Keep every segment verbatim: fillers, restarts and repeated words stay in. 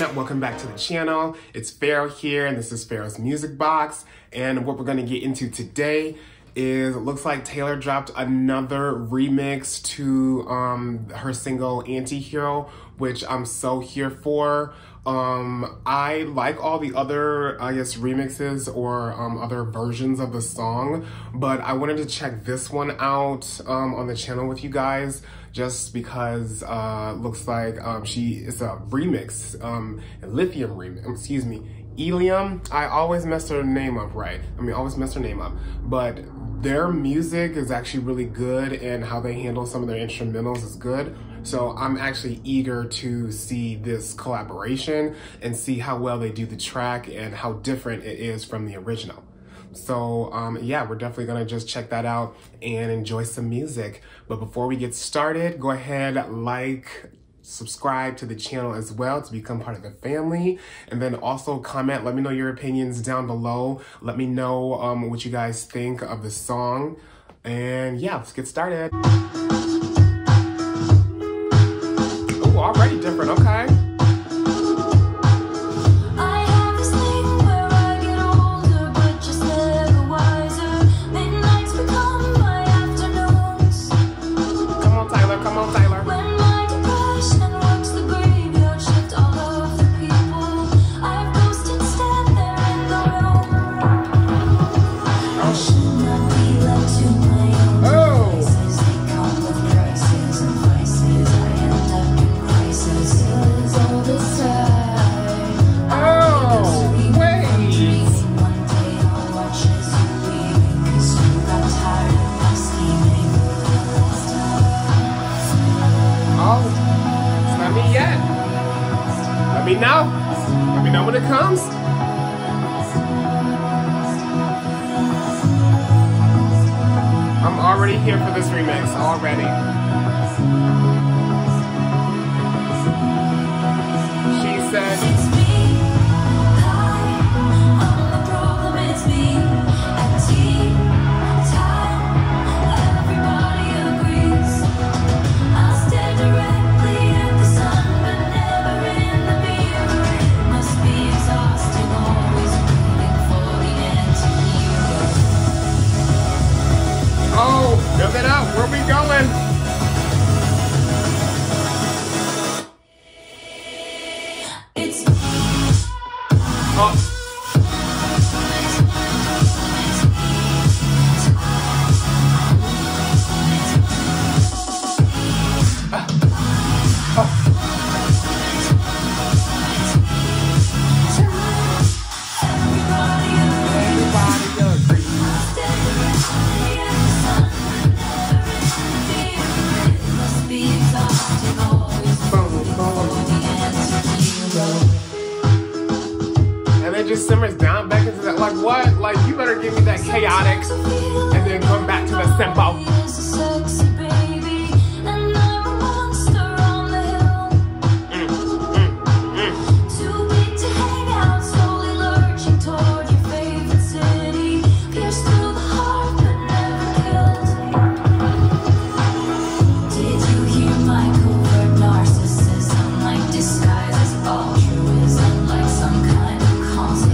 welcome back to the channel. It's Pharaoh here, and this is Pharaoh's Music Box. And what we're gonna get into today is, it looks like Taylor dropped another remix to um, her single Anti-Hero, which I'm so here for. Um, I like all the other, I guess, remixes or um, other versions of the song, but I wanted to check this one out um, on the channel with you guys, just because uh, looks like um, she is a remix, um, a Lithium remix, excuse me, Ilium. I always mess her name up, right? I mean, always mess her name up, but their music is actually really good, and how they handle some of their instrumentals is good. So I'm actually eager to see this collaboration and see how well they do the track and how different it is from the original. So um, yeah, we're definitely gonna just check that out and enjoy some music. But before we get started, go ahead, like, subscribe to the channel as well to become part of the family, and then also comment, let me know your opinions down below. Let me know um, what you guys think of the song, and yeah, let's get started. Ooh, already different, okay. Let me know. Let me know when it comes. I'm already here for this remix, already. She said, it's me. Hi, I'm the problem, it's me. At tea time, everybody agrees. I stare directly at the sun, but never in the mirror. It must be exhausting, always waiting for the anti-hero. Oh, build it up. Where we going? It's oh. And then just simmers down back into that, like what? Like you better give me that chaotic and then come back to the simple.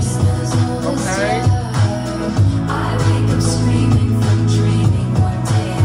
I wake up screaming from dreaming one day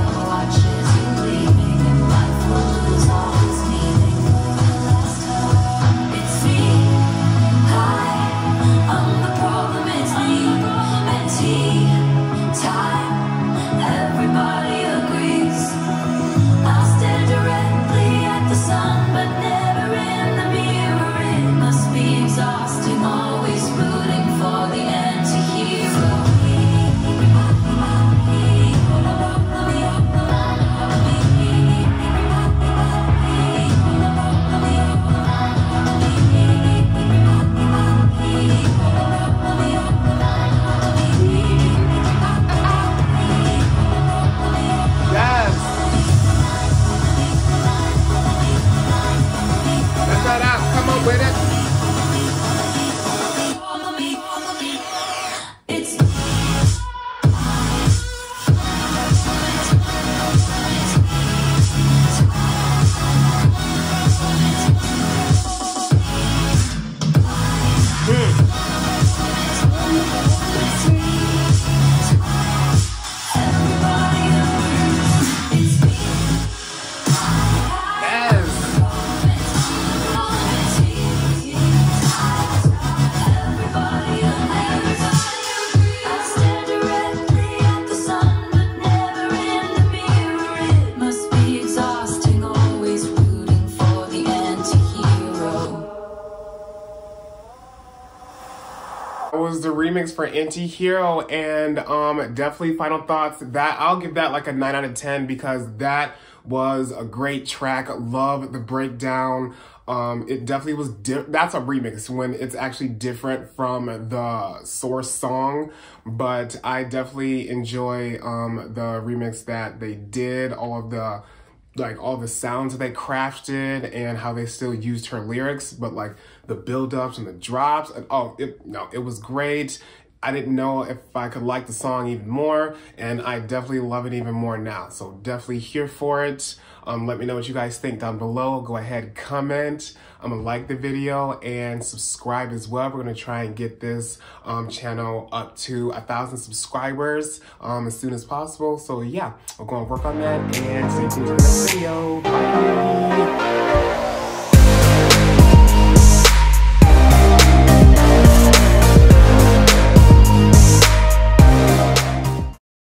remix for Anti-Hero, and um, definitely final thoughts. That I'll give that like a nine out of ten because that was a great track. Love the breakdown. Um, it definitely was, di- that's a remix when it's actually different from the source song, but I definitely enjoy um, the remix that they did, all of the, like all the sounds that they crafted and how they still used her lyrics, but like the build-ups and the drops, and oh, it, no, it was great. I didn't know if I could like the song even more, and I definitely love it even more now. So definitely here for it. Um, let me know what you guys think down below. Go ahead, comment. I'm gonna like the video and subscribe as well. We're gonna try and get this um, channel up to a thousand subscribers um, as soon as possible. So yeah, we're gonna work on that and stay tuned to the next video. Bye.